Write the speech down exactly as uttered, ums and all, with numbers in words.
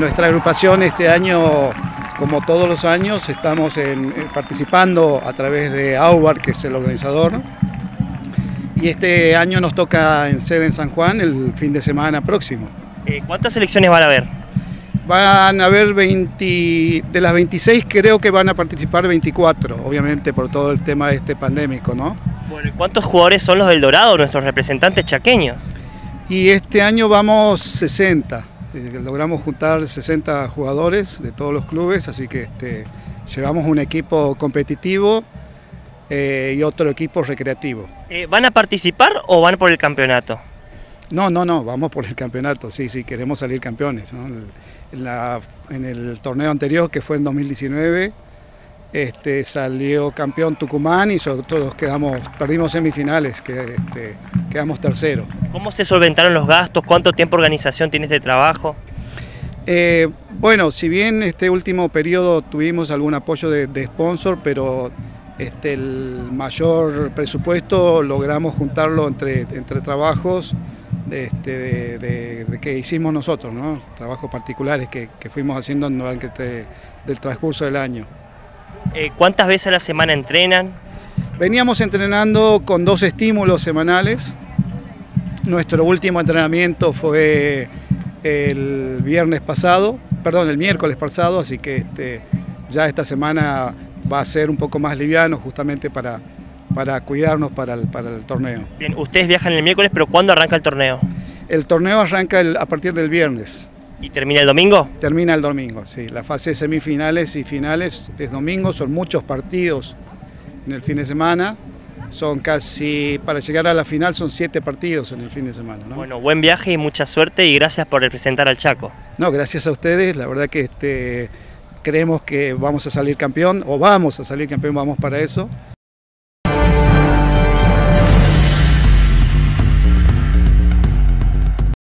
nuestra agrupación este año, como todos los años, estamos en, en, participando a través de AUBAR, que es el organizador, ¿no? Y este año nos toca en sede en San Juan el fin de semana próximo. Eh, ¿Cuántas selecciones van a haber? Van a haber veinte, de las veintiséis creo que van a participar veinticuatro, obviamente por todo el tema este pandémico, ¿no? Bueno, ¿y cuántos jugadores son los del Dorado, nuestros representantes chaqueños? Y este año vamos sesenta, eh, logramos juntar sesenta jugadores de todos los clubes, así que este, llevamos un equipo competitivo eh, y otro equipo recreativo. Eh, ¿Van a participar o van por el campeonato? No, no, no, vamos por el campeonato, sí, sí, queremos salir campeones, ¿no? En, la, en el torneo anterior, que fue en dos mil diecinueve, este, salió campeón Tucumán y nosotros quedamos, perdimos semifinales, que, este, quedamos tercero. ¿Cómo se solventaron los gastos? ¿Cuánto tiempo de organización tiene este trabajo? Eh, bueno, si bien este último periodo tuvimos algún apoyo de, de sponsor, pero este, el mayor presupuesto logramos juntarlo entre, entre trabajos de, este, de, de, de que hicimos nosotros, ¿no? Trabajos particulares que, que fuimos haciendo durante el transcurso del año. Eh, ¿Cuántas veces a la semana entrenan? Veníamos entrenando con dos estímulos semanales. Nuestro último entrenamiento fue el viernes pasado, perdón, el miércoles pasado, así que este, ya esta semana va a ser un poco más liviano justamente para, para cuidarnos para el, para el torneo. Bien, ustedes viajan el miércoles, pero ¿cuándo arranca el torneo? El torneo arranca el, a partir del viernes. ¿Y termina el domingo? Termina el domingo, sí. La fase de semifinales y finales es domingo, son muchos partidos en el fin de semana. Son casi, para llegar a la final son siete partidos en el fin de semana, ¿no? Bueno, buen viaje y mucha suerte y gracias por representar al Chaco. No, gracias a ustedes, la verdad que este, creemos que vamos a salir campeón, o vamos a salir campeón, vamos para eso.